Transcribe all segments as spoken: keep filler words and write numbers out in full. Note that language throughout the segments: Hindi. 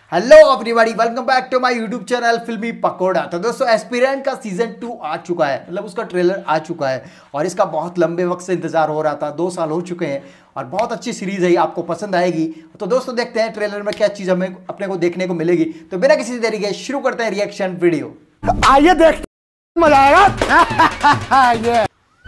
Hello everybody, welcome back to my YouTube channel Filmy Pakoda. तो दोस्तों, एस्पिरेंट का सीजन टू आ चुका है, मतलब उसका ट्रेलर आ चुका है और इसका बहुत लंबे वक्त से इंतजार हो रहा था। दो साल हो चुके हैं और बहुत अच्छी सीरीज है, आपको पसंद आएगी। तो दोस्तों, देखते हैं ट्रेलर में क्या चीज़ हमें अपने को देखने को मिलेगी। तो बिना किसी देरी के शुरू करते हैं रिएक्शन वीडियो। आइए देखते, मजा आएगा।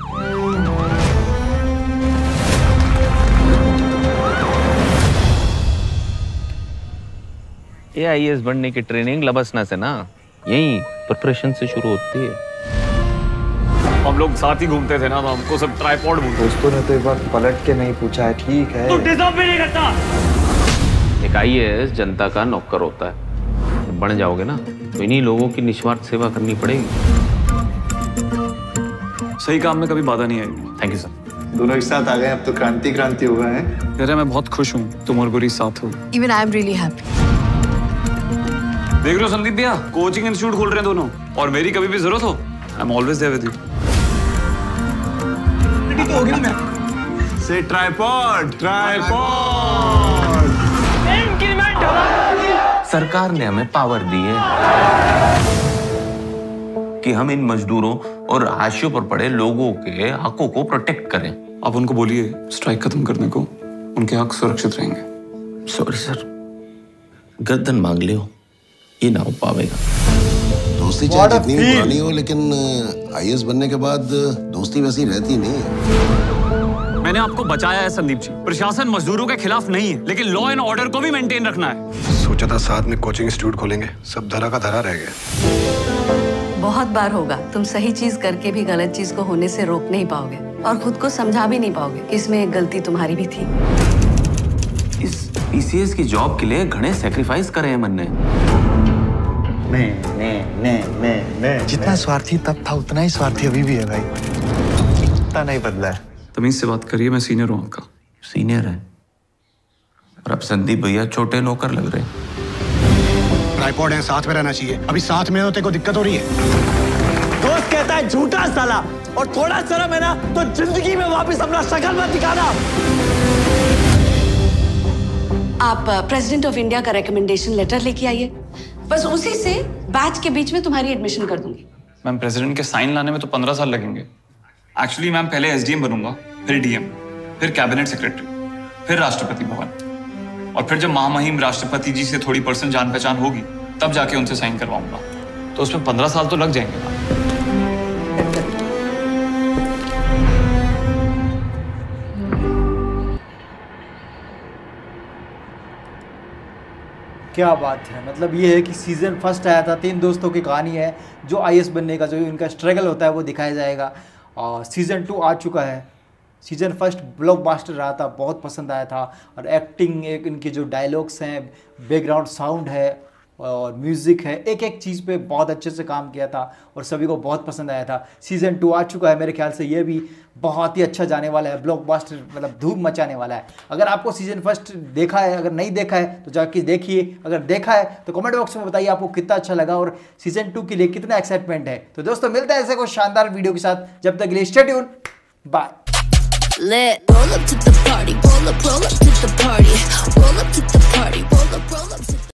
ये आई ए एस बनने की ट्रेनिंग लबसना से ना, यही प्रिपरेशन से शुरू होती है। हम लोग साथ ही घूमते थे ना, तो हमको सब ट्राइपॉड बोलते। दोस्तों ने तो एक बार पलट के नहीं पूछा है, ठीक है? तू डिजर्व भी नहीं करता। एक आई ए एस जनता का नौकर होता है। जब बन जाओगे ना तो इन्हीं लोगों की निस्वार्थ सेवा करनी पड़ेगी। सही काम में कभी बाधा नहीं आएगी। Thank you sir. दोनों एक साथ आ गए, अब तो क्रांति क्रांति हो गए हैं। तेरे मैं बहुत खुश हूँ, तुम और गुरी साथ हो। Even I am really happy. देख रहे हो संदीप भैया, कोचिंग इंस्टीट्यूट खोल रहे हैं दोनों, और मेरी कभी भी जरूरत हो, I am always there with you. तो होगी ना मैं से ट्राइपॉड ट्राइपॉड इंक्रीमेंट। सरकार ने हमें पावर दी है कि हम इन मजदूरों और हाशियों पर पड़े लोगों के हकों को प्रोटेक्ट करें। आप उनको बोलिए स्ट्राइक खत्म करने को, उनके हक सुरक्षित रहेंगे। सॉरी सर, गर्दन मांग लियो, ये ना हो पावेगा। दोस्ती चाहे जितनी भी पुरानी हो, लेकिन आई ए एस बनने के बाद दोस्ती वैसी रहती नहीं है। मैंने आपको बचाया है संदीप जी। प्रशासन मजदूरों के खिलाफ नहीं है, लेकिन लॉ एंड ऑर्डर को भी मेंटेन रखना है। सोचा था साथ में कोचिंग इंस्टीट्यूट खोलेंगे, सब धरा का धरा रह गया। बहुत बार होगा, तुम सही चीज करके भी गलत चीज को होने से रोक नहीं पाओगे और खुद को समझा भी नहीं पाओगे कि इसमें गलती तुम्हारी भी थी। इस पी सी एस की जॉब के लिए घने सैक्रिफाइस करे हैं मन ने। मैं मैं मैं मैं मैं जितना स्वार्थी तब था, उतना ही स्वार्थी अभी भी है भाई। इतना नहीं बदला है। तमीज से बात करिए, मैं सीनियर हूँ आपका। सीनियर है और अब संदीप भैया छोटे नौकर लग रहे हैं। ट्राइपॉड है, साथ में रहना चाहिए। अभी साथ में होते को दिक्कत हो रही है। दोस्त कहता है झूठा साला, और थोड़ा शर्म है ना तो जिंदगी में वापस अपना शक्ल मत दिखाना। आप प्रेसिडेंट ऑफ इंडिया का रिकमेंडेशन लेटर लेके आइए, बस उसी से बैच के बीच में तुम्हारी एडमिशन कर दूंगी। मैम, प्रेसिडेंट के साइन लाने में तो पंद्रह साल लगेंगे। एक्चुअली मैम, पहले एस डी एम बनूंगा, फिर डी एम, फिर कैबिनेट सेक्रेटरी, फिर राष्ट्रपति भवन, और फिर जब महामहिम राष्ट्रपति जी से थोड़ी पर्सनल जान पहचान होगी, तब जाके उनसे साइन करवाऊंगा। तो उसमें पंद्रह साल तो लग जाएंगे। क्या बात है, मतलब ये है कि सीज़न फर्स्ट आया था, तीन दोस्तों की कहानी है जो आई ए एस बनने का जो इनका स्ट्रगल होता है वो दिखाया जाएगा। और सीज़न टू आ चुका है। सीज़न फर्स्ट ब्लॉकबस्टर रहा था, बहुत पसंद आया था। और एक्टिंग, एक इनके जो डायलॉग्स हैं, बैकग्राउंड साउंड है और म्यूज़िक है, एक एक चीज़ पे बहुत अच्छे से काम किया था और सभी को बहुत पसंद आया था। सीज़न टू आ चुका है, मेरे ख्याल से ये भी बहुत ही अच्छा जाने वाला है, ब्लॉकबस्टर, मतलब धूम मचाने वाला है। अगर आपको सीज़न फर्स्ट देखा है, अगर नहीं देखा है तो जाके देखिए। अगर देखा है तो कमेंट बॉक्स में बताइए आपको कितना अच्छा लगा और सीज़न टू के लिए कितना एक्साइटमेंट है। तो दोस्तों, मिलते हैं ऐसे कोई शानदार वीडियो के साथ, जब तक के लिए stay tune, bye. Lit. Roll up to the party, roll up, roll up to the party, roll up to the party, roll up, roll up to the